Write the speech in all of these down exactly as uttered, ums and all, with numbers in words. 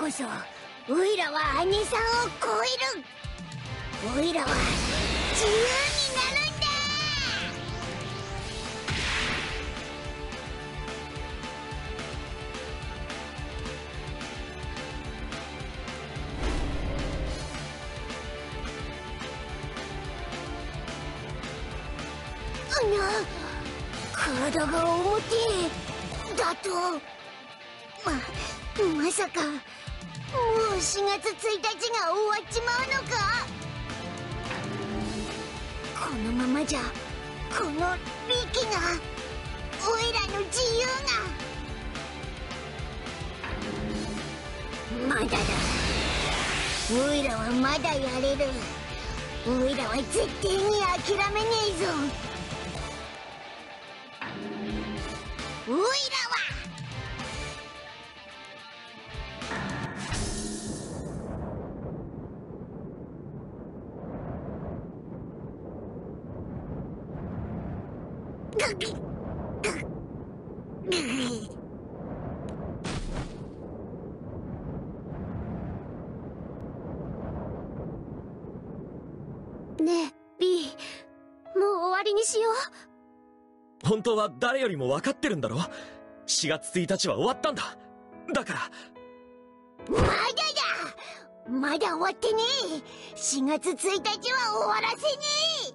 こそオイラは姉さんを超える。オイラは自由になるんだ。あな、体が重てえだと。ま、まさかもうしがつついたちが終わっちまうのか。このままじゃこのリキがオイラの自由が。まだだ。オイラはまだやれる。オイラは絶対に諦めねえぞ。オイラはねえ B、 もう終わりにしよう。 本当は誰よりも分かってるんだろ。しがつついたちは終わったんだ。だからまだだ、まだ終わってねえ。しがつついたちは終わらせねえ。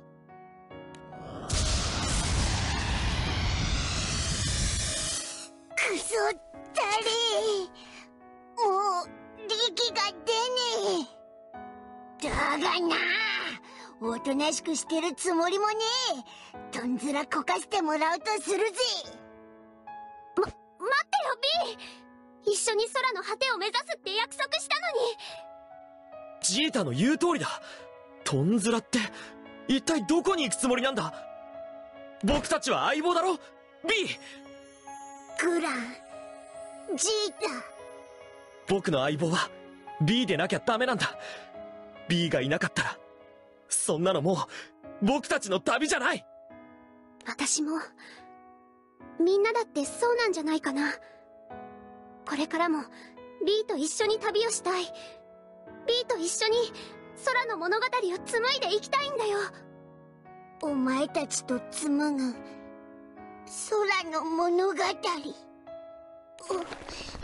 くそったれ、もう力が出ねえ。だがな、おとなしくしてるつもりもねえ。とんずらこかしてもらうとするぜ。ま、待ってよ B、 一緒に空の果てを目指すって約束したのに。 ジータの言う通りだ。とんずらって一体どこに行くつもりなんだ。僕たちは相棒だろ B。 グラン、ジータ。 僕の相棒は B でなきゃダメなんだ。 B がいなかったらそんなのもう僕たちの旅じゃない。 私もみんなだってそうなんじゃないかな。これからも B と一緒に旅をしたい。 B と一緒に空の物語を紡いでいきたいんだよ。お前たちと紡ぐ空の物語。お、おいら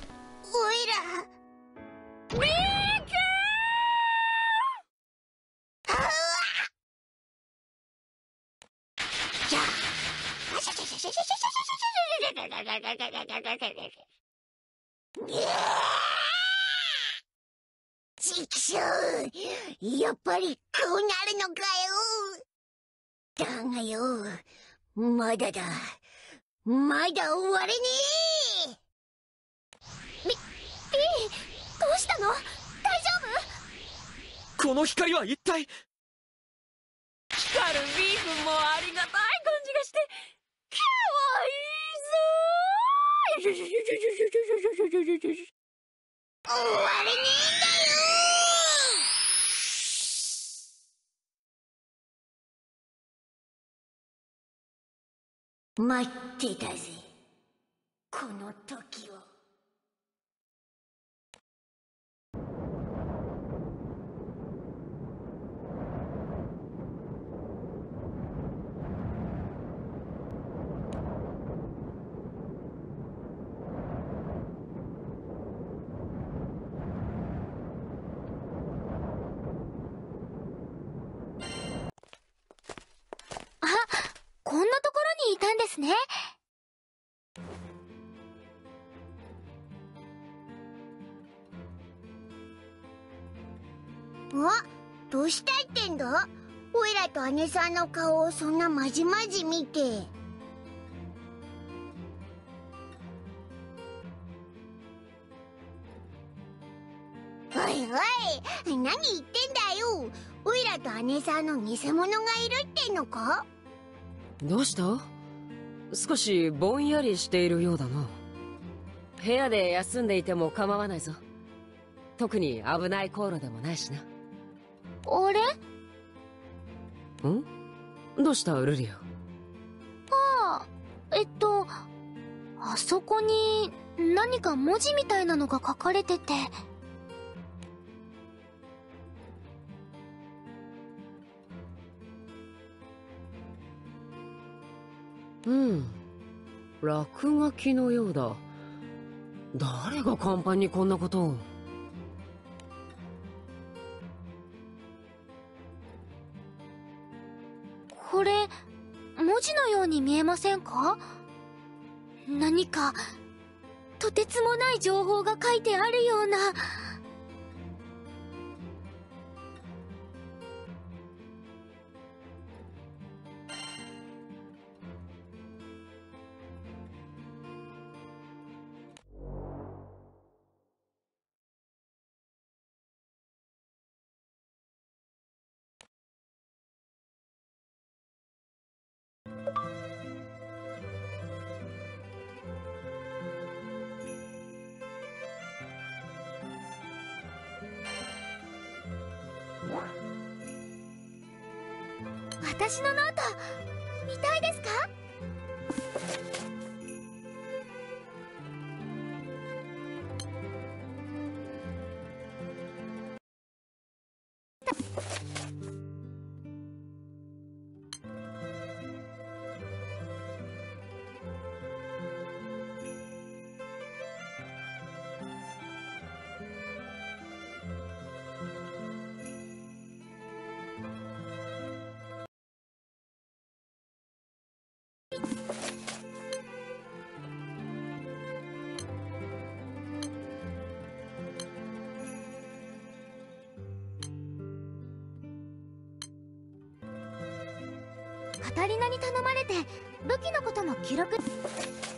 リークー。あじゃあちくしょう、やっぱりこうなるのかよ。だがよ、まだだ、まだ終われねえ。ビ、ビー、どうしたの？大丈夫？この光は一体。 光るビー君もありがたい感じがしてかわいいぞー。 終われねえんだよ。待ってたぜ、この時を。 こんなところにいたんですね。 あ、どうしたいってんだ？おいらと姉さんの顔をそんなまじまじ見て。おいおい、何言ってんだよ。おいらと姉さんの偽物がいるってのか？ どうした？少しぼんやりしているようだな。部屋で休んでいても構わないぞ。特に危ない航路でもないしな。 あれ？ ん？どうしたルリア？ ああ、えっとあそこに何か文字みたいなのが書かれてて。 うん落書きのようだ。誰が甲板にこんなことを。 これ文字のように見えませんか？何かとてつもない情報が書いてあるような。私のノート見たいですか？カタリナに頼まれて武器のことも記録。